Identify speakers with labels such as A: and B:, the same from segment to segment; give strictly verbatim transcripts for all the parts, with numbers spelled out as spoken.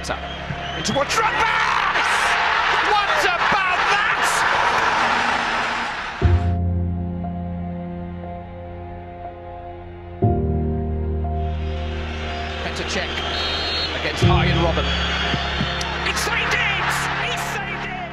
A: Mata into a Drogba! What about that? Petr Cech against Arjen Robben. He saved it! He saved it!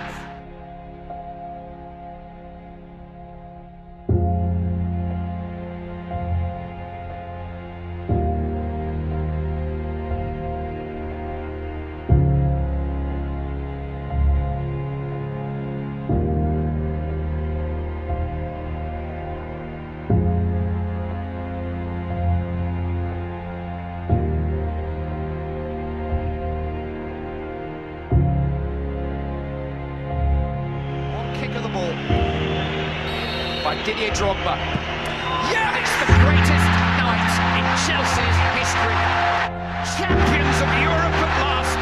A: Kick of the ball by Didier Drogba. Yeah, it's the greatest night in Chelsea's history. Champions of Europe at last.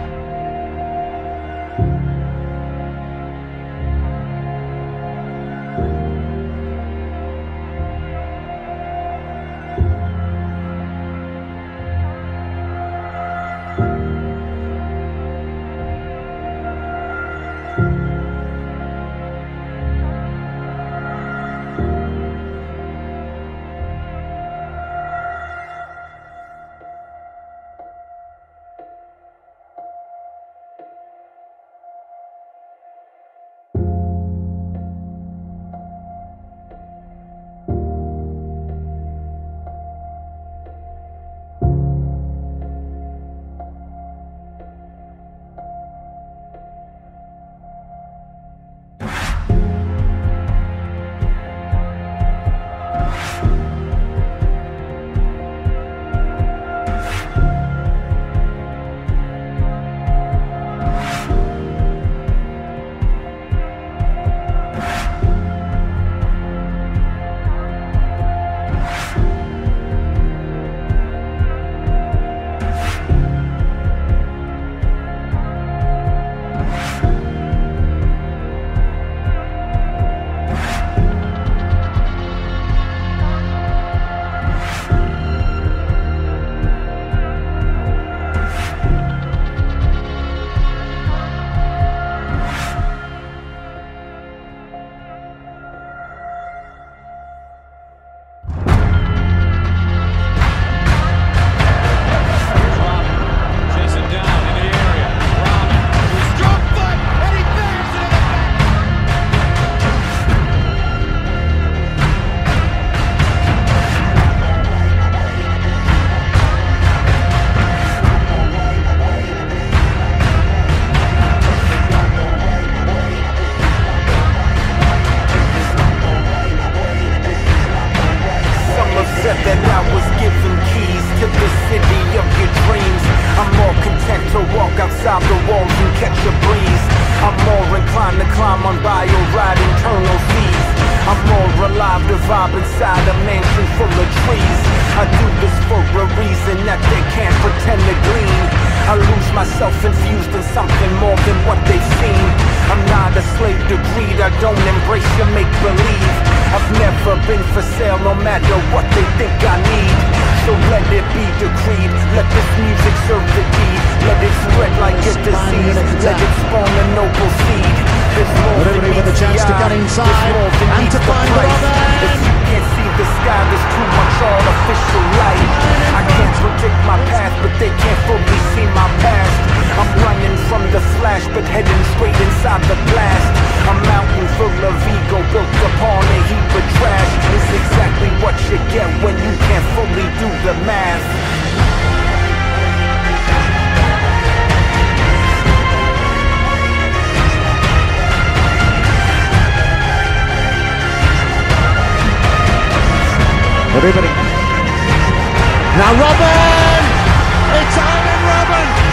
B: That I was given keys to the city of your dreams. I'm more content to walk outside the walls and catch a breeze. I'm more inclined to climb on bio ride internal seas. I'm more alive to vibe inside a mansion full of trees. I do this for a reason that they can't pretend to glean. I lose myself infused in something more than what they've seen. I'm not a slave to greed, I don't embrace your make-believe. I've never been for sale no matter what they think I need. So let it be decreed, let this music serve the deed. Let it spread like a disease, let it spawn a noble seed. There's more than meets
C: with a chance
B: the
C: to get
B: eye,
C: inside
B: there's more than
C: and
B: meets
C: to
B: the
C: find
B: price.
C: Robben.
B: If you can't see the sky, there's too much artificial light. I can't predict my path, but they can't fully see my past. I'm running from the flash, but heading straight inside the blast. A mountain full of ego built upon a heap of trash. It's exactly what you get when you can't fully do the math.
C: Everybody. Now Robben! It's Arjen Robben!